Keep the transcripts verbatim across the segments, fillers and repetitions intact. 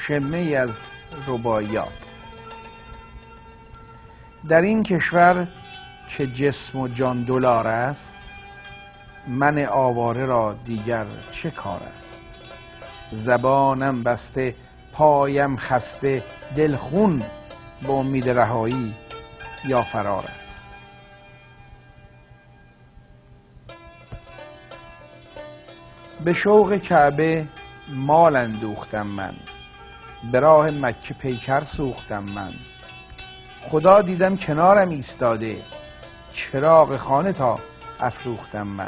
شمه ای از رباعیات. در این کشور که جسم و جان دلار است، من آواره را دیگر چه کار است؟ زبانم بسته، پایم خسته، دل خون به امید رهایی یا فرار است. به شوق کعبه مال اندوختم من، به راه مکه پیکر سوختم من. خدا دیدم کنارم ایستاده، چراغ خانه تا افروختم من.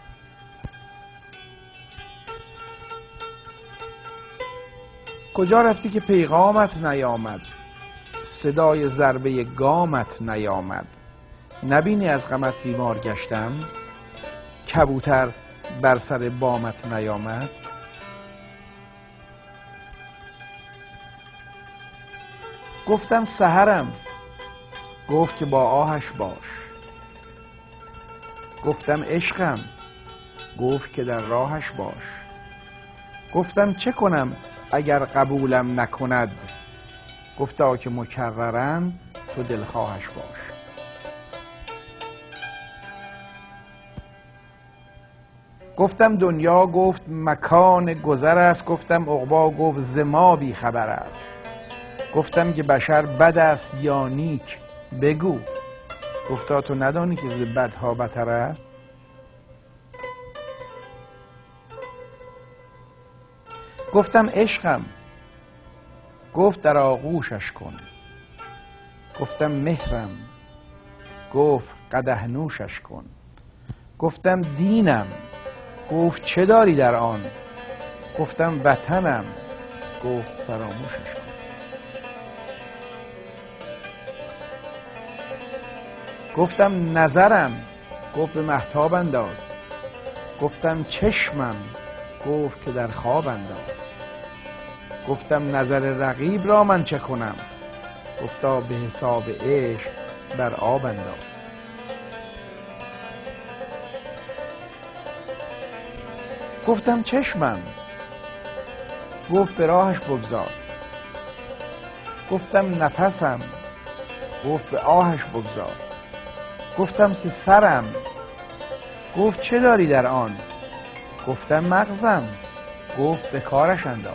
کجا رفتی که پیغامت نیامد، صدای ضربه گامت نیامد؟ نبینی از غمت بیمار گشتم، کبوتر بر سر بامت نیامد؟ گفتم سحرم، گفت که با آهش باش. گفتم عشقم، گفت که در راهش باش. گفتم چه کنم اگر قبولم نکند، گفتا که مکررن تو دلخواهش باش. گفتم دنیا، گفت مکان گذر است. گفتم عقبی، گفت ز ما بی خبر است. گفتم که بشر بد است یا نیک، بگو. گفتا تو ندانی که ز بدها بتر است. گفتم عشقم، گفت در آغوشش کن. گفتم مهرم، گفت قدح نوشش کن. گفتم دینم، گفت چه داری در آن؟ گفتم وطنم، گفت فراموشش کن. گفتم نظرم، گفت به مهتاب انداز. گفتم چشمم، گفت که در خواب انداز. گفتم نظر رقیب را من چه کنم؟ گفتا به حساب عشق بر آب انداز. گفتم چشمم، گفت به راهش بگذار. گفتم نفسم، گفت به آهش بگذار. گفتم که سرم، گفت چه داری در آن؟ گفتم مغزم، گفت به کارش انداز.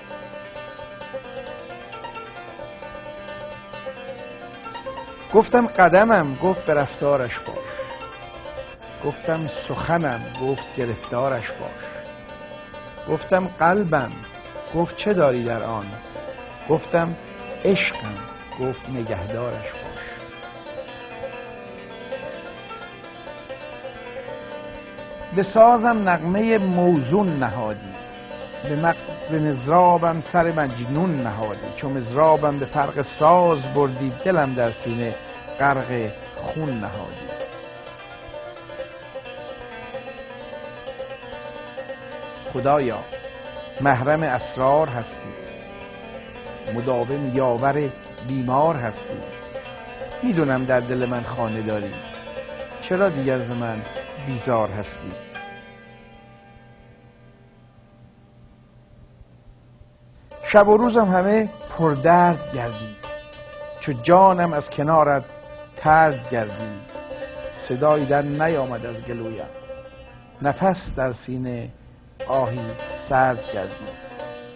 گفتم قدمم، گفت به رفتارش باش. گفتم سخنم، گفت گرفتارش باش. گفتم قلبم، گفت چه داری در آن؟ گفتم عشقم، گفت نگهدارش باش. به سازم نغمه موزون نهادی، به مغز به مضرابم سر مجنون نهادی. چو مضرابم به فرق ساز بردی، دلم در سینه غرق خون نهادی. خدایا محرم اسرار هستی، مداوم یاور بیمار هستی. میدونم در دل من خانه داری، چرا دیگر ز من بیزار هستی؟ شب و روزم همه پردرد گردید، چو جانم از کنارت طرد گردید. صدایی در نیامد از گلویم، نفس در سینه آهی سرد گردید.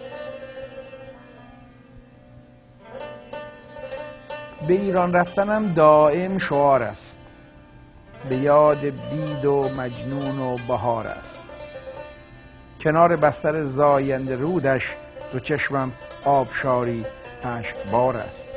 به ایران رفتنم دائم شعار است، به یاد بید و مجنون و بهار است. کنار بستر زاینده رودش، دو چشمم آبشاری اشکبار است.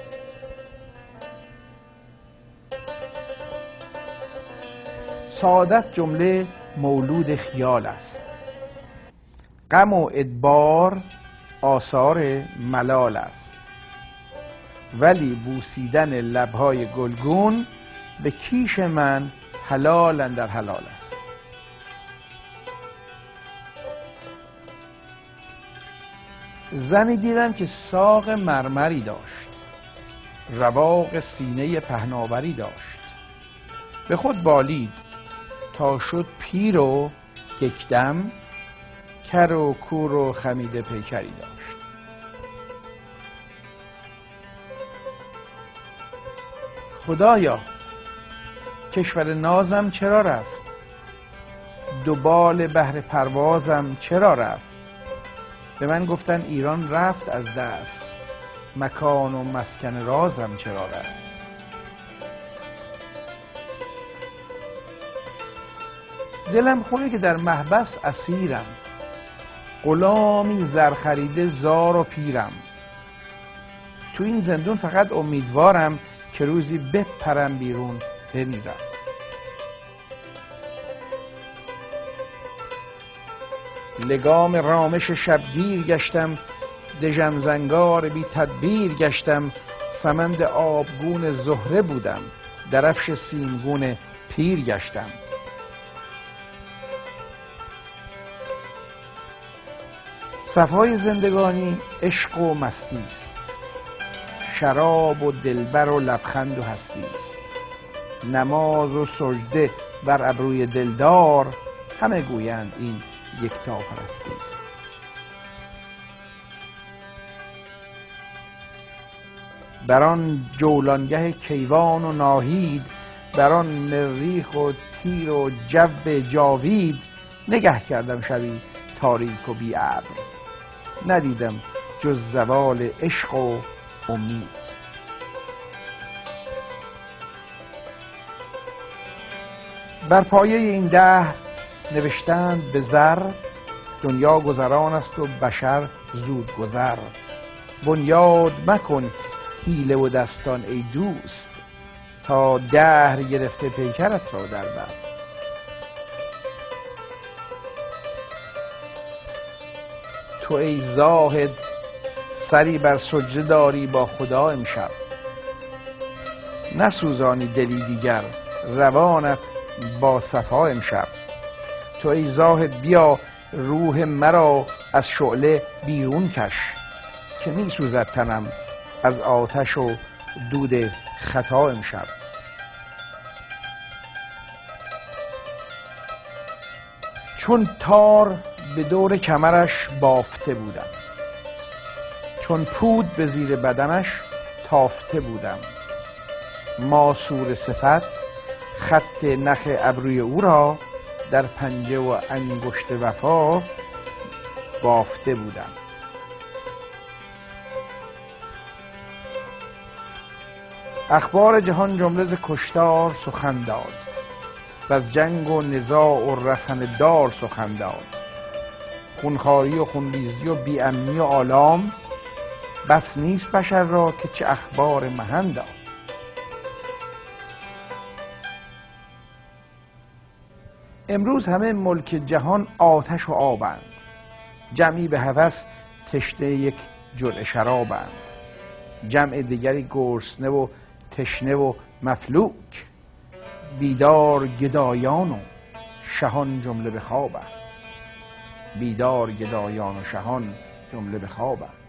سعادت جمله مولود خیال است، غم و ادبار آثار ملال است. ولی بوسیدن لبهای گلگون، به کیش من حلال اندر حلال است. زنی دیدم که ساق مرمری داشت، رواق سینه پهناوری داشت. به خود بالید تا شد پیر و یکدم، کر و کور و خمیده پیکری داشت. خدایا کشور نازم چرا رفت؟ دو بال بهر پروازم چرا رفت؟ به من گفتن ایران رفت از دست، مکان و مسکن رازم چرا رفت؟ دلم خونه که در محبس اسیرم، غلامی زرخریده زار و پیرم. تو این زندون فقط امیدوارم که روزی بپرم بیرون بمیرم. لگام رامش شبگیر گشتم، دژم زنگار بی تدبیر گشتم. سمند آبگون زهره بودم، درفش سیمگون پیر گشتم. صفای زندگانی عشق و مستی است، شراب و دلبر و لبخند و هستی است. نماز و سجده بر ابروی دلدار، همه گویند این یکتاپرستی است. بر آن جولانگه کیوان و ناهید، بر آن مریخ و تیر و جو جاوید. نگه کردم شبی تاریک و بی ابر، ندیدم جز زوال عشق و امید. بر پایه این دهر نوشتند به زر، دنیا گذران است و بشر زود گذر. بنیاد مکن حیله و دستان ای دوست، تا دهر گرفته پیکرت را در بر. تو ای زاهد سری بر سجده داری با خدا امشب، نسوزانی دلی دیگر روانت با صفا امشب. تو ای زاهد بیا روح مرا از شعله بیرون کش، که می سوزد تنم از آتش و دود خطا امشب. چون تار به دور کمرش بافته بودم، چون پود به زیر بدنش تافته بودم. ماسور صفت خط نخ ابروی او را، در پنجه و انگشت وفا بافته بودم. اخبار جهان جمله ز کشتار سخن داد، وز جنگ و نزاع و رسن دار سخن داد. خونخواری و خونریزی و بی‌امنی و آلام، بس نیست بشر را که چه اخبار مهان داد. امروز همه ملک جهان آتش و آبند، جمعی به هوس تشنه یک جرعه شرابند. جمع دیگری گرسنه و تشنه و مفلوک، بیدار گدایان و شهان جمله به خوابند. بیدار گدایان و شهان جمله به خوابند.